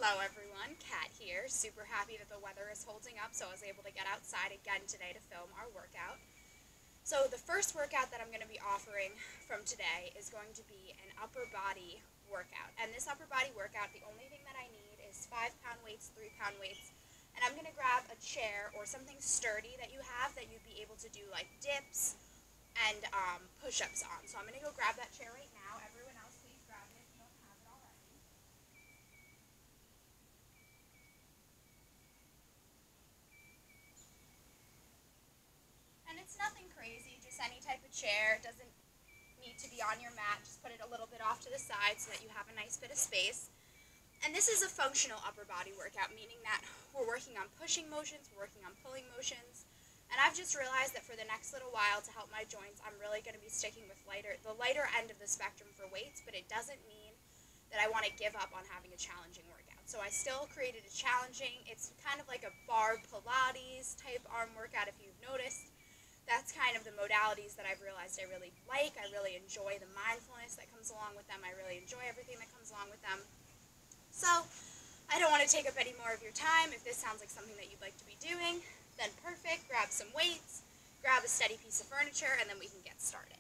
Hello everyone, Kat here. Super happy that the weather is holding up, so I was able to get outside again today to film our workout. So the first workout that I'm going to be offering from today is going to be an upper body workout. And this upper body workout, the only thing that I need is 5-pound weights, 3-pound weights, and I'm going to grab a chair or something sturdy that you have that you'd be able to do like dips and push-ups on. So I'm going to go grab that chair right now. Everyone else, please grab it if you don't have it already. And it's nothing crazy, just any type of chair. It doesn't need to be on your mat. Just put it a little bit off to the side so that you have a nice bit of space. And this is a functional upper body workout, meaning that we're working on pushing motions, we're working on pulling motions. And I've just realized that for the next little while, to help my joints, I'm really going to be sticking with the lighter end of the spectrum for weights, but it doesn't mean that I want to give up on having a challenging workout. So I still created a challenging, it's kind of like a bar Pilates type arm workout if you've noticed. That's kind of the modalities that I've realized I really like. I really enjoy the mindfulness that comes along with them. I really enjoy everything that comes along with them. So I don't want to take up any more of your time. If this sounds like something that you'd like to be doing, then perfect. Grab some weights, grab a steady piece of furniture, and then we can get started.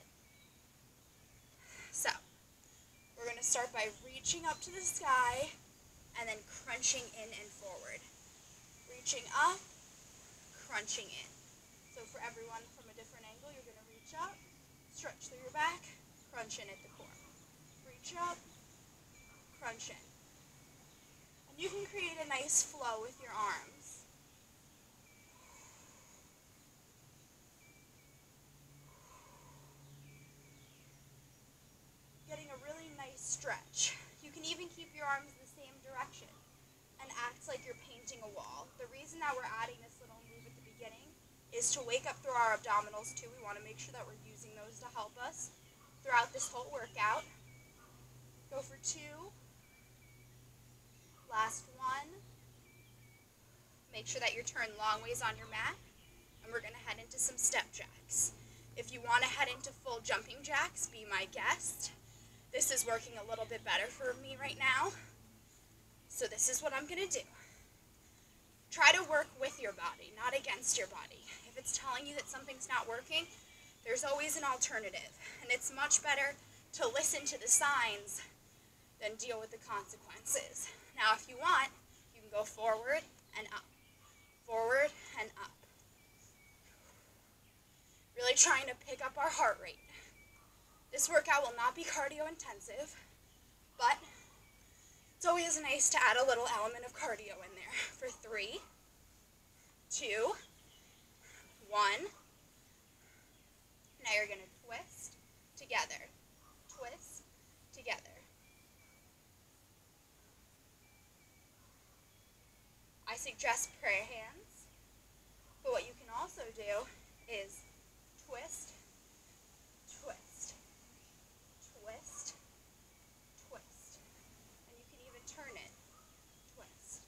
So we're going to start by reaching up to the sky and then crunching in and forward. Reaching up, crunching in. So for everyone from a different angle, you're going to reach up, stretch through your back, crunch in at the core. Reach up, crunch in. And you can create a nice flow with your arms. Getting a really nice stretch. You can even keep your arms the same direction and act like you're painting a wall. The reason that we're adding this little move at the beginning is to wake up through our abdominals too. We want to make sure that we're using those to help us throughout this whole workout. Go for 2. Last 1. Make sure that you're turned long ways on your mat. And we're going to head into some step jacks. If you want to head into full jumping jacks, be my guest. This is working a little bit better for me right now. So this is what I'm going to do. Try to work with your body, not against your body. If it's telling you that something's not working, there's always an alternative. And it's much better to listen to the signs than deal with the consequences. Now, if you want, you can go forward and up. Forward and up. Really trying to pick up our heart rate. This workout will not be cardio intensive, but it's always nice to add a little element of cardio in there. For 3, 2, 1. Now you're going to twist together. Twist together. I suggest prayer hands, but what you can also do is twist, twist, twist, twist. And you can even turn it, twist.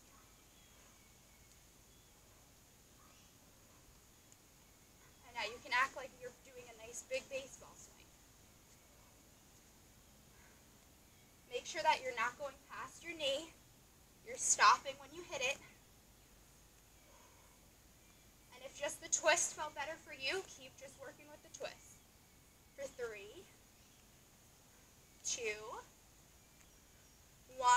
And now you can act like you're doing a nice big baseball swing. Make sure that you're not going past your knee. You're stopping when you hit it. And if just the twist felt better for you, keep just working with the twist. For 3, 2, 1.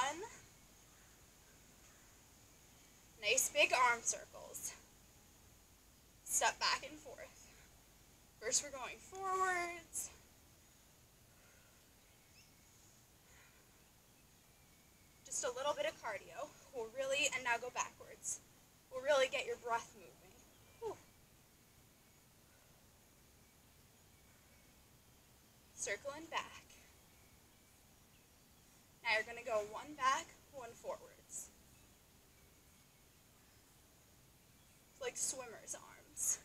Nice big arm circles. Step back and forth. First we're going forwards. Just a little bit of cardio. And now go backwards. We'll really get your breath moving. Whew. Circling back. Now you're going to go 1 back, 1 forwards. It's like swimmer's arms.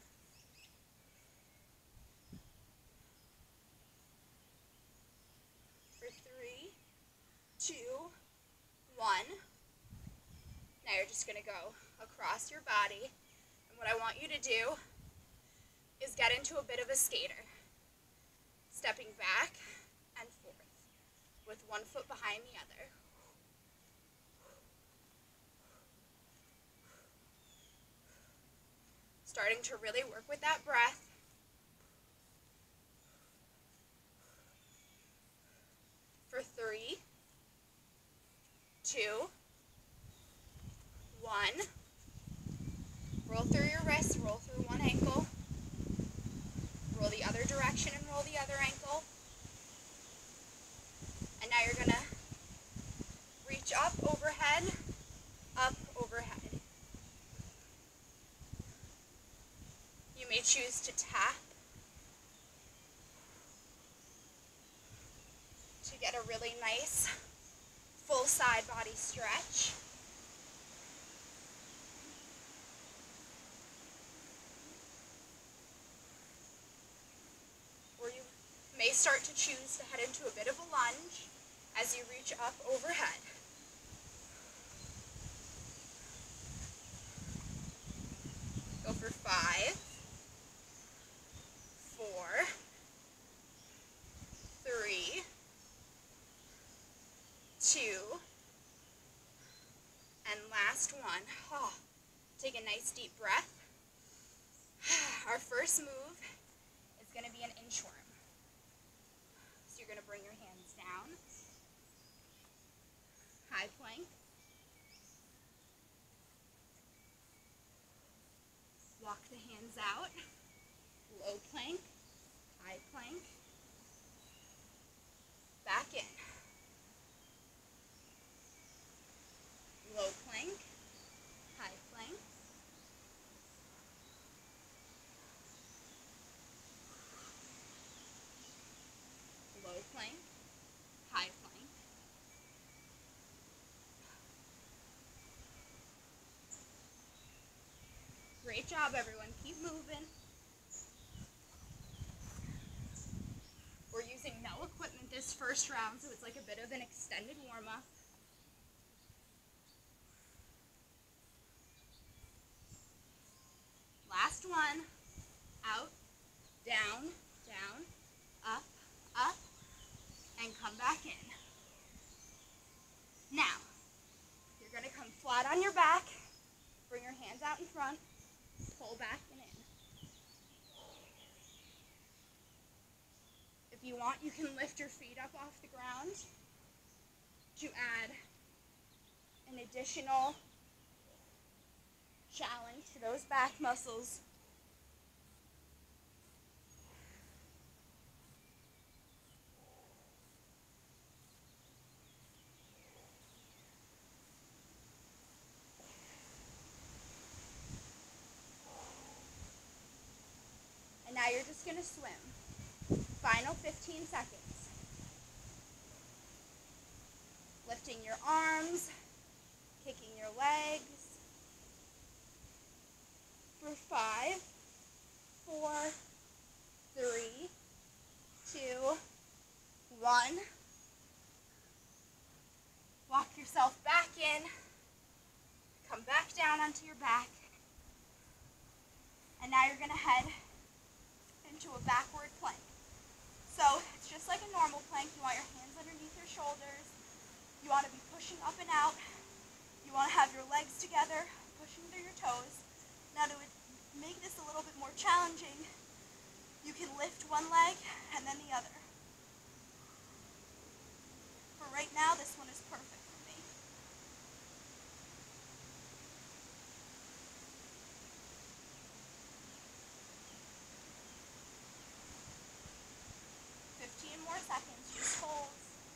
For 3, 2, 1. Now you're just going to go across your body. And what I want you to do is get into a bit of a skater. Stepping back and forth with 1 foot behind the other. Starting to really work with that breath. For 3, 2, 1. Roll through your wrists, roll through one ankle. Roll the other direction and roll the other ankle. And now you're going to reach up, overhead, up, overhead. You may choose to tap to get a really nice full side body stretch. Or you may start to choose to head into a bit of a lunge as you reach up overhead. Go for 5, 4, 3, 2, and last one. Take a nice deep breath. Our first move is going to be an inchworm. So you're going to bring your hands down, high plank, walk the hands out, low plank, high plank, back in, low plank, high plank, low plank, high plank, great job everyone, keep moving. We're using no equipment this first round, so it's like a bit of an extended warm-up. Last one, out, down, down, up, up, and come back in. Now, you're going to come flat on your back, bring your hands out in front, pull back and in. If you want, you can lift your feet up off the ground to add an additional challenge to those back muscles. And now you're just going to swim. Final 15 seconds. Lifting your arms, kicking your legs. For 5, 4, 3, 2, 1. Walk yourself back in. Come back down onto your back. And now you're going to head into a backward plank. So it's just like a normal plank. You want your hands underneath your shoulders. You want to be pushing up and out. You want to have your legs together, pushing through your toes. Now to make this a little bit more challenging, you can lift one leg and then the other. For right now, this one is perfect for me. More seconds, just hold.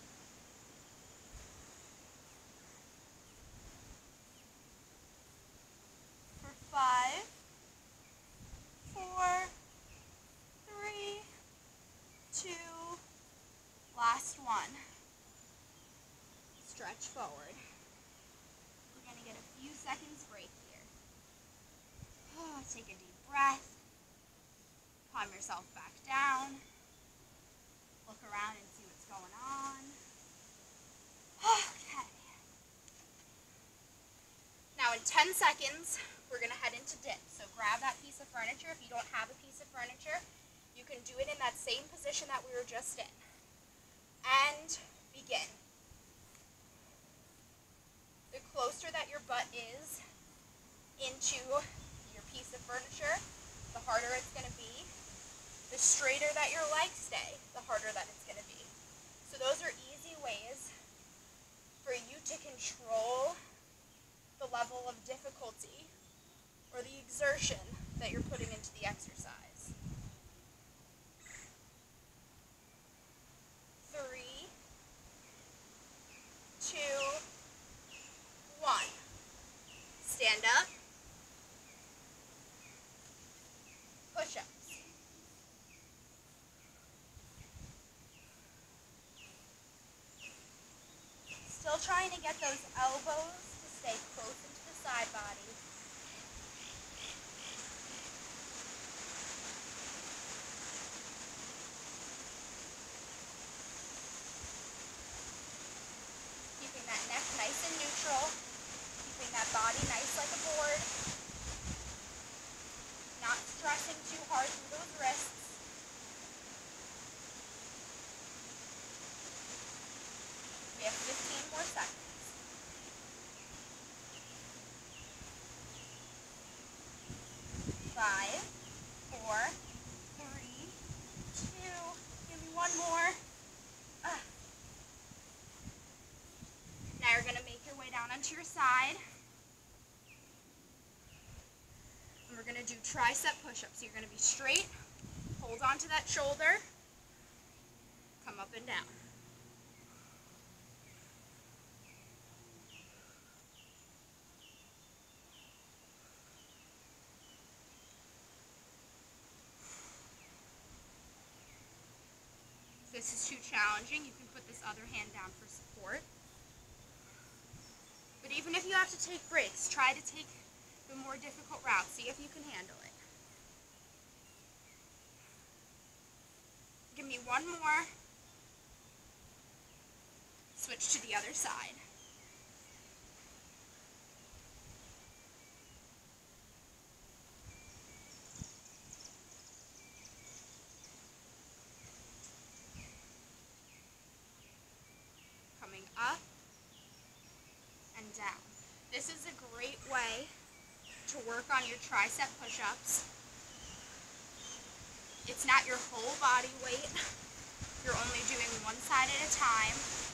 For 5, 4, 3, 2, last one. Stretch forward. We're going to get a few seconds break here. Take a deep breath. Calm yourself back down. Look around and see what's going on. Okay. Now in 10 seconds, we're going to head into dip. So grab that piece of furniture. If you don't have a piece of furniture, you can do it in that same position that we were just in. And begin. The closer that your butt is into your piece of furniture, the harder it's going to be. The straighter that your legs stay, the harder that it's going to be. So those are easy ways for you to control the level of difficulty or the exertion that you're putting into the exercise. 3, 2, 1. Stand up. Push-ups. Still trying to get those elbows to stay close into the side body. Keeping that neck nice and neutral. Keeping that body nice like a board. Not stressing too hard through those wrists. We have 15 more seconds. 5, 4, 3, 2, give me one more. Now you're going to make your way down onto your side. And we're going to do tricep push-ups. So you're going to be straight, hold on to that shoulder, come up and down. If this is too challenging, you can put this other hand down for support. But even if you have to take breaks, try to take the more difficult route. See if you can handle it. Give me one more. Switch to the other side. Coming up and down. This is a great way to work on your tricep push-ups. It's not your whole body weight. You're only doing one side at a time.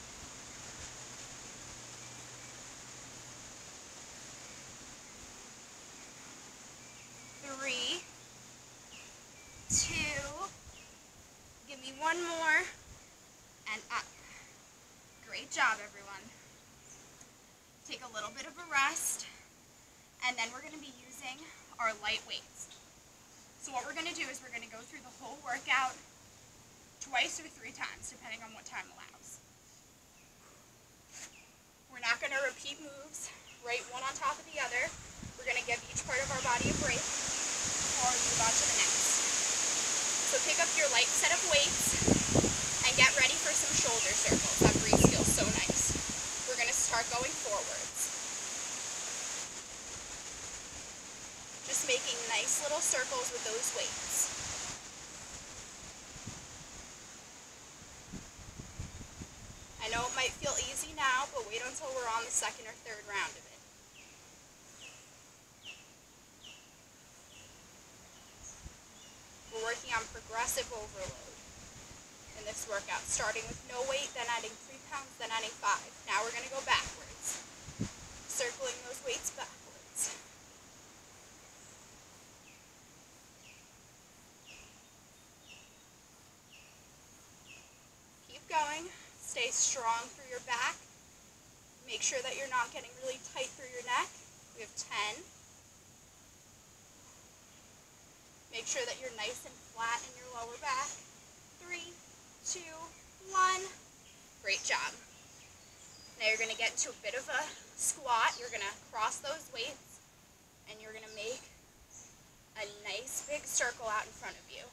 Three, 2, give me one more, and up. Great job, everyone. Take a little bit of a rest, and then we're going to be using our light weights. So what we're going to do is we're going to go through the whole workout twice or 3 times, depending on what time allows. We're not going to repeat moves right one on top of the other. We're going to give each part of our body a break before we move on to the next. So pick up your light set of weights and get ready for some shoulder circles. That breeze feels so nice. We're going to start going forwards. Just making nice little circles with those weights. I know it might feel easy now, but wait until we're on the 2nd or 3rd round of it. We're working on progressive overload in this workout, starting with no weight, then adding 3 pounds, then adding 5. Now we're going to go backwards, circling those weights backwards. Keep going. Stay strong through your back. Make sure that you're not getting really tight through your neck. We have 10. Make sure that you're nice and flat in your lower back. 3, 2, 1. Great job. Now you're going to get into a bit of a squat. You're going to cross those weights, and you're going to make a nice big circle out in front of you.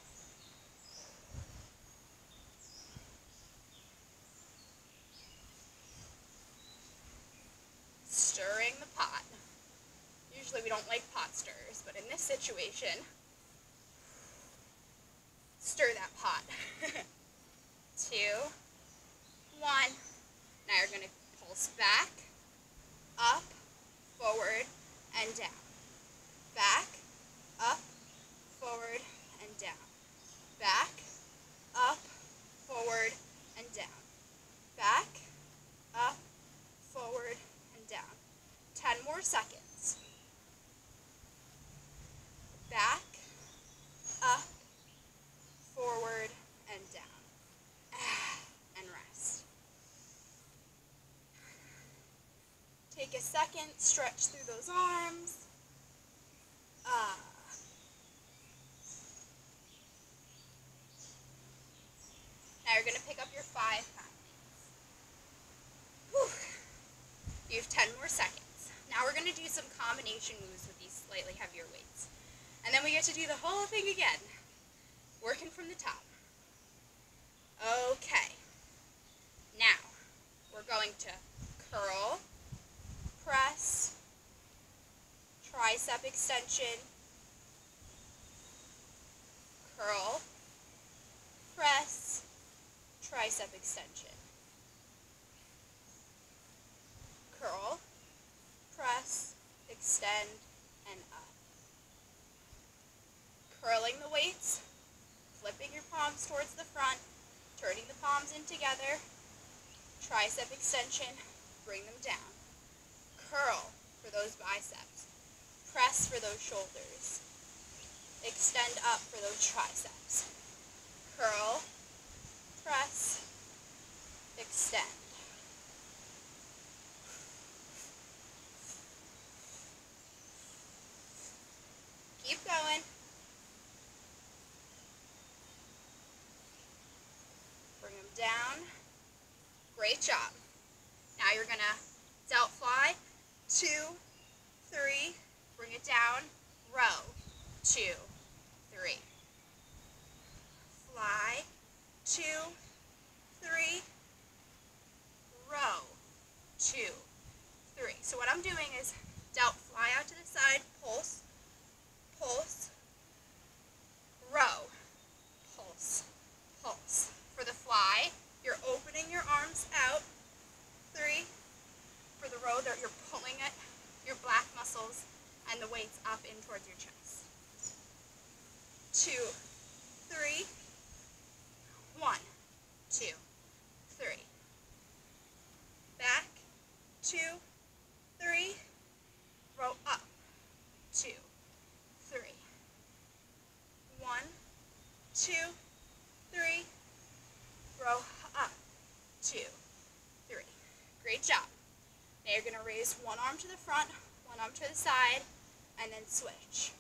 Stirring the pot. Usually we don't like pot stirrers, but in this situation, stir that pot. 2, 1. Now you're going to pulse back, up, forward, and down. Back, up, more seconds. Back, up, forward, and down. And rest. Take a second, stretch through those arms. Now you're going to pick up your 5 pound weights. You have 10 more seconds. Now we're going to do some combination moves with these slightly heavier weights. And then we get to do the whole thing again, working from the top. Okay. Now, we're going to curl, press, tricep extension, curl, press, tricep extension. Curl, press, extend, and up. Curling the weights, flipping your palms towards the front, turning the palms in together, tricep extension, bring them down. Curl for those biceps, press for those shoulders, extend up for those triceps. Curl, press, extend. Keep going. Bring them down. Great job. Now you're going to delt fly, 2, 3, bring it down, row, 2, 3. Fly, 2, 3, row, 2, 3. So what I'm doing is delt fly out to the side, pulse, pulse, row, pulse, pulse. For the fly, you're opening your arms out, 3. For the row, you're pulling it, your black muscles and the weights up in towards your chest. 2, 3, 1, 2, 3. Back, 2, 3, row up, 2, 3. 1, 2, 3, row up, 2, 3. Great job. Now you're going to raise one arm to the front, one arm to the side, and then switch.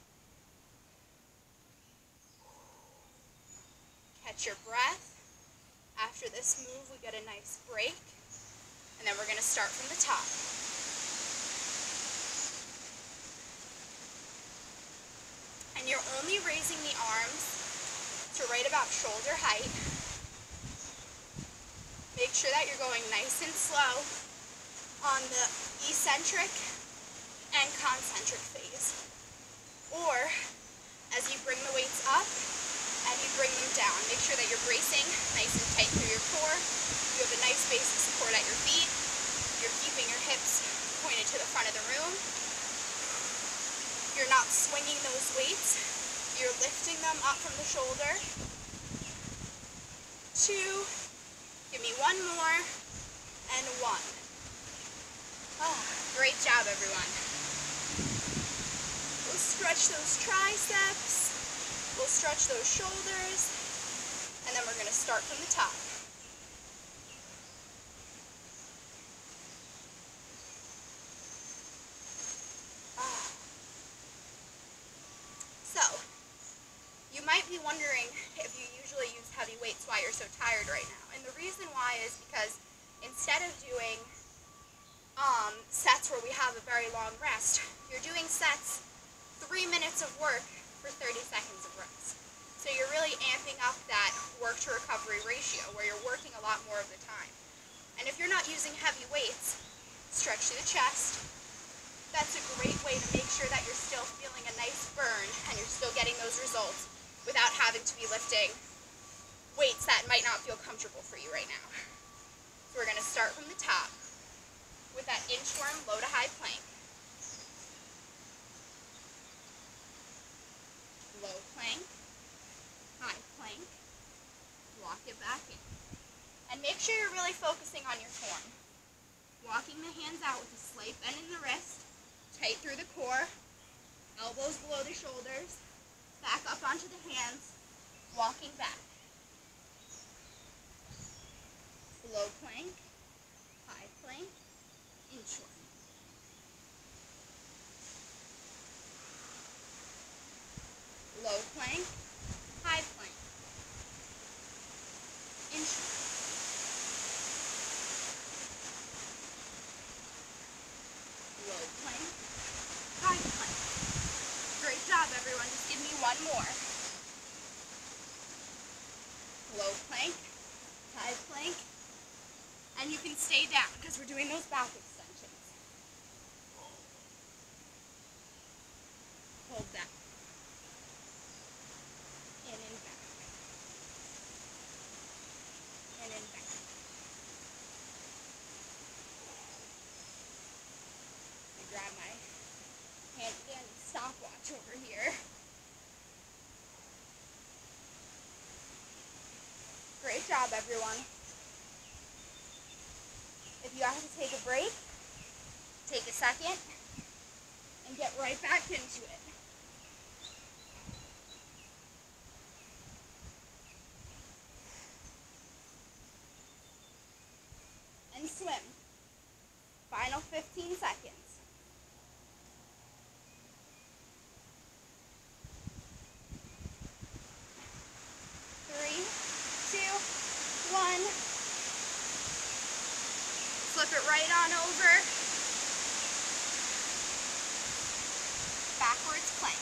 Catch your breath. After this move, we get a nice break, and then we're going to start from the top. And you're only raising the arms to right about shoulder height. Make sure that you're going nice and slow on the eccentric and concentric phase. Or, as you bring the weights up and you bring them down, make sure that you're bracing nice and tight through your core. You have a nice base of support at your feet. You're keeping your hips pointed to the front of the room. You're not swinging those weights. You're lifting them up from the shoulder. 2, give me 1 more, and 1. Oh, great job, everyone. We'll stretch those triceps, we'll stretch those shoulders, and then we're going to start from the top. So, you might be wondering if you usually use heavy weights why you're so tired right now. And the reason why is because instead of doing sets where we have a very long rest, you're doing sets 3 minutes of work for 30 seconds of rest. So you're really amping up that work to recovery ratio where you're working a lot more of the time. And if you're not using heavy weights, stretch through the chest. That's a great way to make sure that you're still feeling a nice burn and you're still getting those results without having to be lifting weights that might not feel comfortable for you right now. So we're going to start from the top with that inchworm low to high plank. Low plank, high plank, walk it back in. And make sure you're really focusing on your form. Walking the hands out with a slight bend in the wrist, Tight through the core, elbows below the shoulders, back up onto the hands, walking back. Low plank, high plank, inchworm. Low plank, high plank, inchworm. Low plank, high plank. Great job, everyone. Just give me one more. Low plank, high plank, and you can stay down because we're doing those back extensions. Hold that. In and back. In and back. I grab my handy dandy stopwatch over here. Great job, everyone. If you have to take a break, take a second and get right back into it. And swim. Final 15 seconds. 3, 2, 1. Flip it right on over. Backwards plank.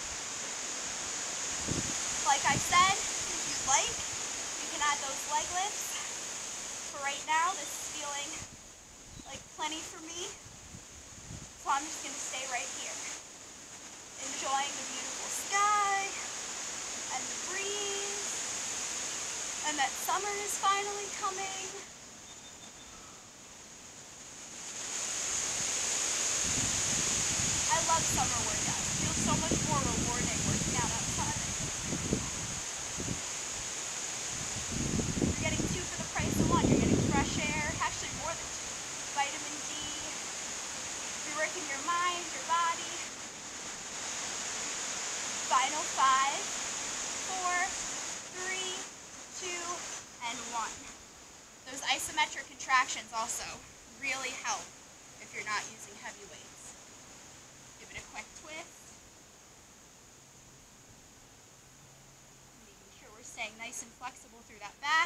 Like I said, if you'd like, you can add those leg lifts. For right now, this is feeling like plenty for me. So I'm just going to stay right here. Enjoying the beautiful sky and the breeze. And that summer is finally coming. I love summer workouts. It feels so much more rewarding working out outside. You're getting 2 for the price of 1. You're getting fresh air, actually more than 2. Vitamin D. You're working your mind, your body. Final 5, 4, 3, 2, and 1. Those isometric contractions also really help if you're not using heavy weights. Give it a quick twist. Making sure we're staying nice and flexible through that back.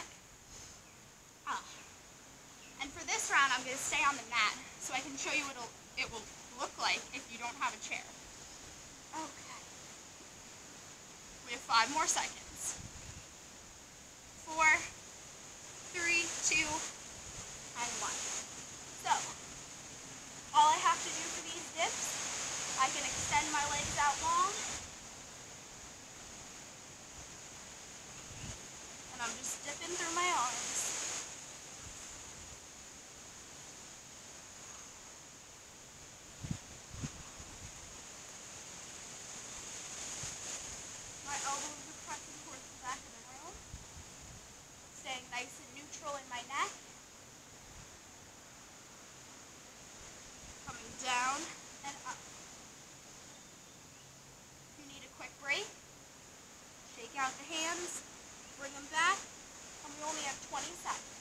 And for this round, I'm going to stay on the mat so I can show you what it will look like if you don't have a chair. Okay. We have 5 more seconds. 4, 3, 2, and 1. So, all I have to do for these dips, I can extend my legs out long, and I'm just dipping through my arms. My elbows are pressing towards the back of the room, staying nice and neutral in my neck. Coming down and up. If you need a quick break, shake out the hands, bring them back, and we only have 20 seconds.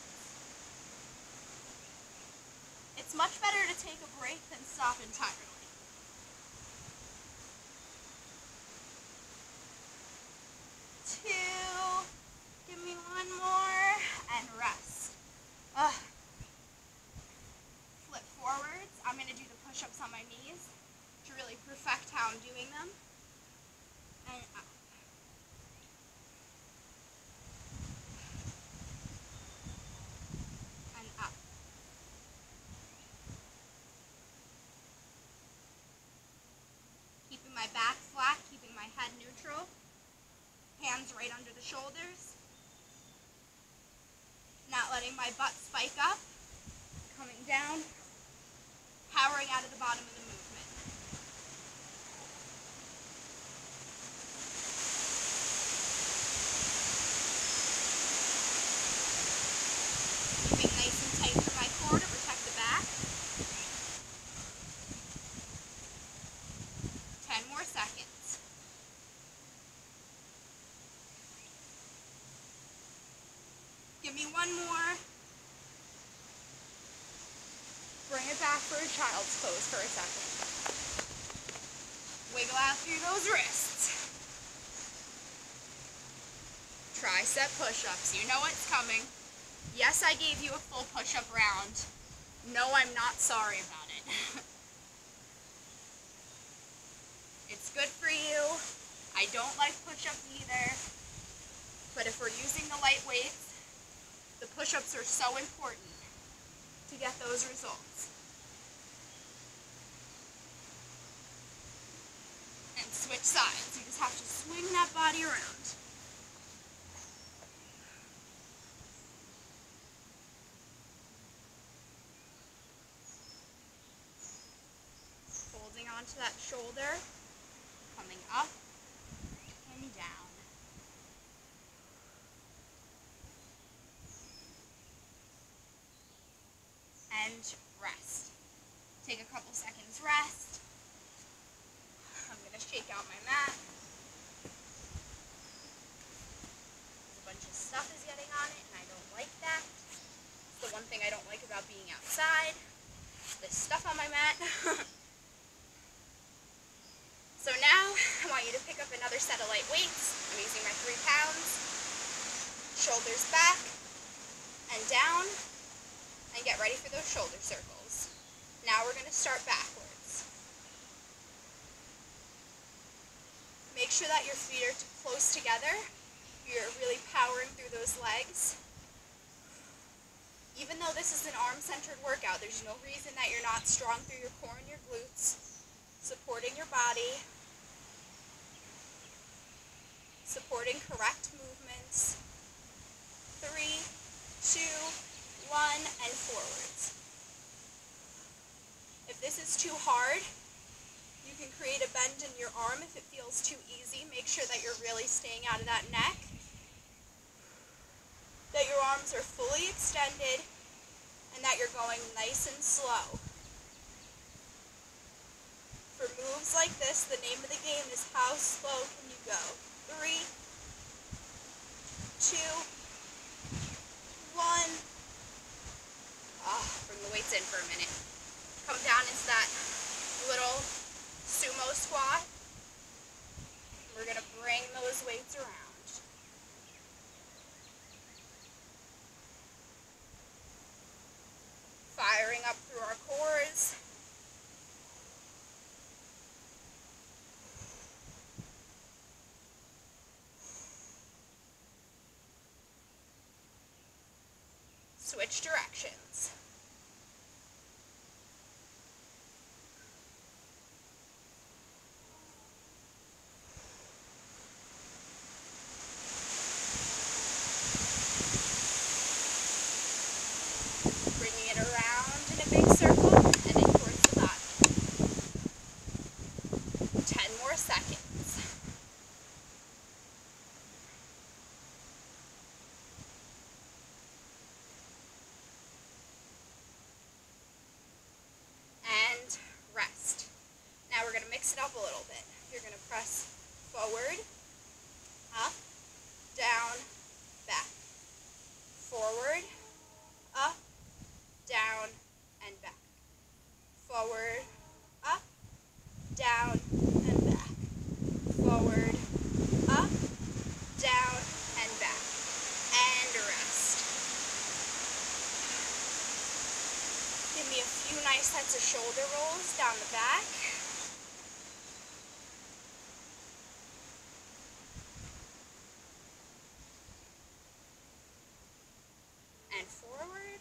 It's much better to take a break than stop entirely. 2, give me 1 more, and rest. Flip forwards. I'm going to do the push-ups on my knees to really perfect how I'm doing them. And up. And up. Keeping my back flat, keeping my head neutral. Hands right under the shoulders. Not letting my butt spike up. Coming down. Powering out of the bottom of the movement. Keeping nice and tight through my core to protect the back. One more. Bring it back for a child's pose for a second. Wiggle out through those wrists. Tricep push-ups. You know what's coming. Yes, I gave you a full push-up round. No, I'm not sorry about it. It's good for you. I don't like push-ups either. But if we're using the light weights, the push-ups are so important to get those results. And switch sides. You just have to swing that body around. Holding onto that shoulder, coming up and down. And rest. Take a couple seconds rest. I'm going to shake out my mat. A bunch of stuff is getting on it and I don't like that. It's the one thing I don't like about being outside. This stuff on my mat. So now I want you to pick up another set of light weights. I'm using my 3 pounds. Shoulders back and down. And get ready for those shoulder circles. Now we're going to start backwards. Make sure that your feet are close together. You're really powering through those legs. Even though this is an arm-centered workout, there's no reason that you're not strong through your core and your glutes, supporting your body, supporting correct movements. 3, 2, 1, and forwards. If this is too hard, you can create a bend in your arm if it feels too easy. Make sure that you're really staying out of that neck, that your arms are fully extended, and that you're going nice and slow. For moves like this, the name of the game is how slow can you go. 3, 2, 1. Bring the weights in for a minute. Come down into that little sumo squat. We're going to bring those weights around. Firing up through our cores. Switch directions. Bringing it around in a big circle and in towards the body. 10 more seconds. And rest. Now we're going to mix it up a little bit. You're going to press forward, up, down, back. Forward, up, down, and back. Forward, up, down, and back. Forward, up, down, and back. And rest. Give me a few nice sets of shoulder rolls down the back. And forward.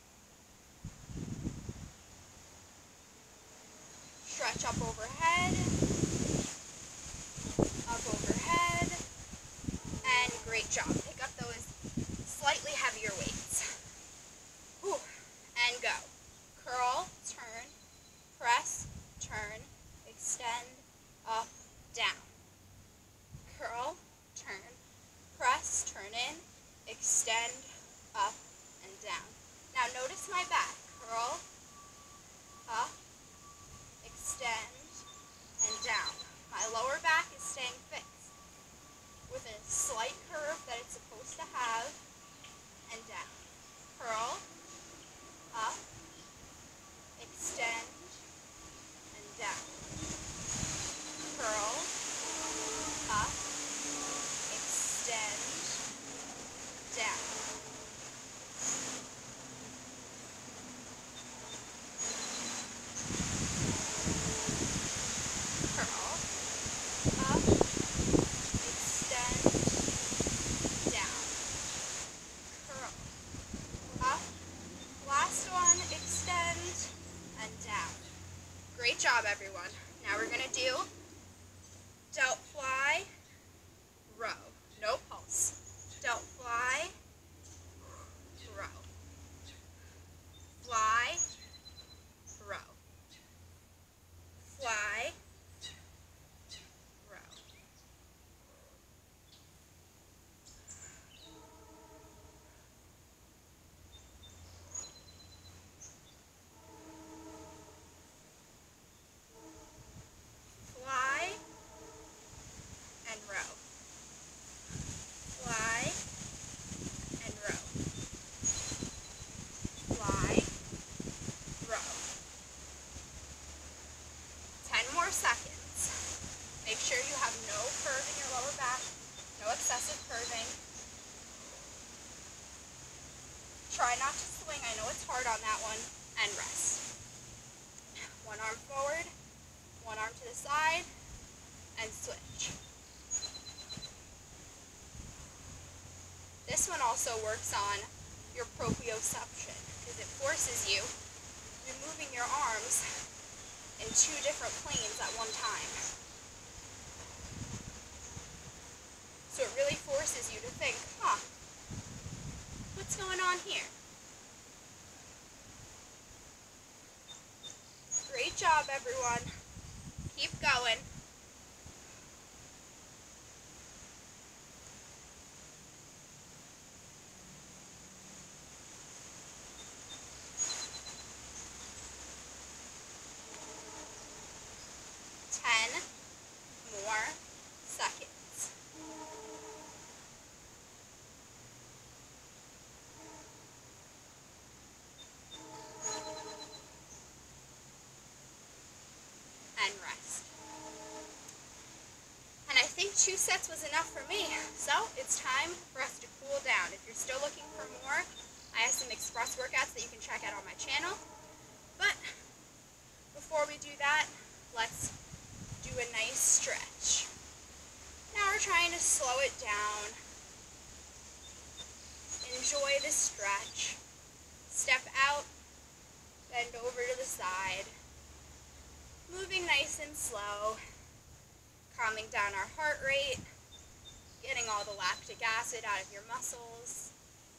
Stretch up overhead. Up overhead. And great job. Pick up those slightly heavier weights. Whew. And go. Curl, turn, press, turn, extend, up, down. Curl, turn, press, turn in, extend, up, and down. Now notice my back. Curl, up, extend, and down. job, everyone. Now we're going to do delt fly, row. No pulse. Delt fly, row. Fly, row. Fly, row. Fly and row. Fly and row. Fly, row. 10 more seconds. Make sure you have no curve in your lower back, no excessive curving. Try not to swing, I know it's hard on that one, and rest. One arm forward, one arm to the side, and switch. This one also works on your proprioception because it forces you, you're moving your arms in 2 different planes at one time. So it really forces you to think, what's going on here? Great job, everyone. Keep going. More seconds. And rest. And I think 2 sets was enough for me. So it's time for us to cool down. If you're still looking for more, I have some express workouts that you can check out on my channel. But before we do that, let's do a nice stretch. Now we're trying to slow it down. Enjoy the stretch. Step out, bend over to the side. Moving nice and slow. Calming down our heart rate. Getting all the lactic acid out of your muscles.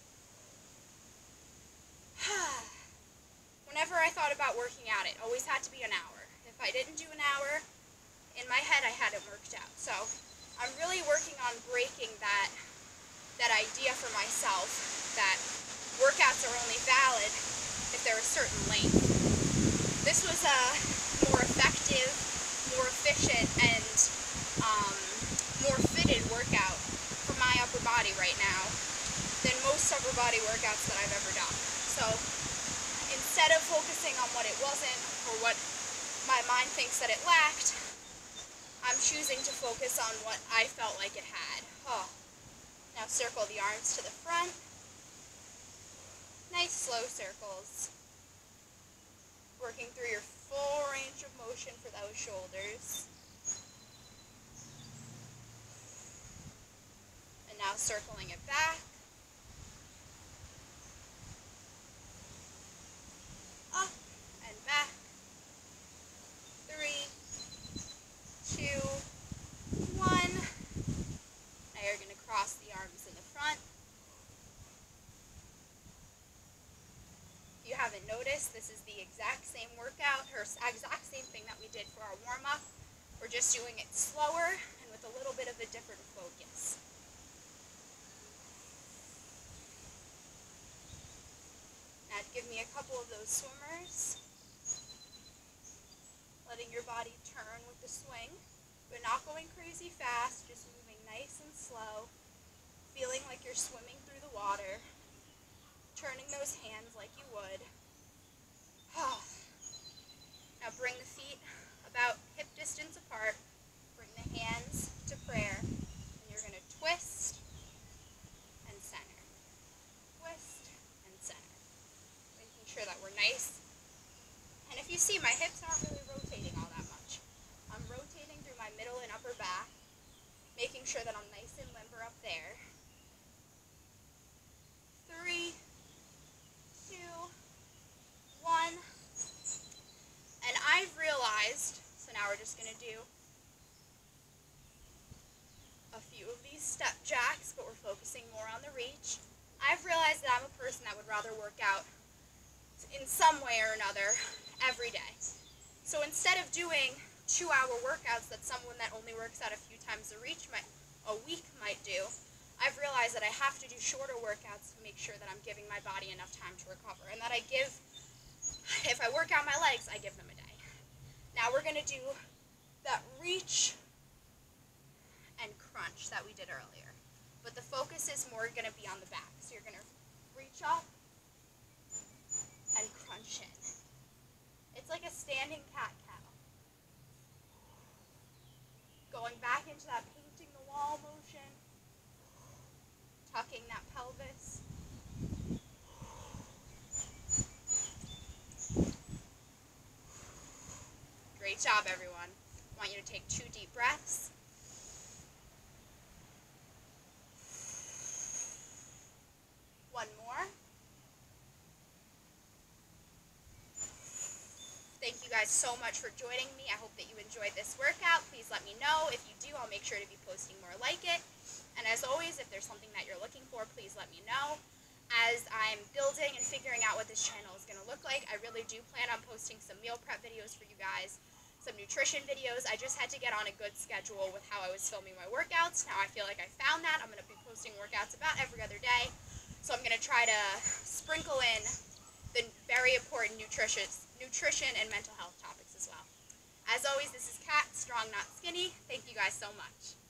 Whenever I thought about working out, it always had to be an hour. If I didn't do an hour, in my head I had it worked out. So I'm really working on breaking that idea for myself that workouts are only valid if they're a certain length. This was a more effective, more efficient, and more fitted workout for my upper body right now than most upper body workouts that I've ever done. So instead of focusing on what it wasn't or what my mind thinks that it lacked, I'm choosing to focus on what I felt like it had. Now circle the arms to the front. Nice slow circles. Working through your full range of motion for those shoulders. And now circling it back. Up and back. 3, 2, 1. Now you're going to cross the arms in the front. If you haven't noticed, this is the exact same workout, or exact same thing that we did for our warm-up. We're just doing it slower and with a little bit of a different focus. Now give me a couple of those swimmers. Letting your body turn with the swing, but not going crazy fast, just moving nice and slow, feeling like you're swimming through the water, turning those hands like you would. Now bring the feet about hip distance apart, bring the hands to prayer, and you're going to twist and center. Twist and center. Making sure that we're nice. And if you see, my hips aren't really rotating all that much. I'm rotating through my middle and upper back, making sure that I'm nice and limber up there. 3, 2, 1. And I've realized just going to do a few of these step jacks, but we're focusing more on the reach. I've realized that I'm a person that would rather work out in some way or another every day. So instead of doing 2-hour workouts that someone that only works out a few times a week might do, I've realized that I have to do shorter workouts to make sure that I'm giving my body enough time to recover, and that if I work out my legs, I give them a day. Now we're going to do that reach and crunch that we did earlier. But the focus is more going to be on the back. So you're going to reach up and crunch in. It's like a standing cat-cow. Going back into that painting the wall motion. Tucking that pelvis. Great job, everyone. I want you to take 2 deep breaths. One more. Thank you guys so much for joining me. I hope that you enjoyed this workout. Please let me know. If you do, I'll make sure to be posting more like it. And as always, if there's something that you're looking for, please let me know. As I'm building and figuring out what this channel is going to look like, I really do plan on posting some meal prep videos for you guys, some nutrition videos. I just had to get on a good schedule with how I was filming my workouts. Now I feel like I found that. I'm going to be posting workouts about every other day. So I'm going to try to sprinkle in the very important nutrition and mental health topics as well. As always, this is Kat, Strong Not Skinny. Thank you guys so much.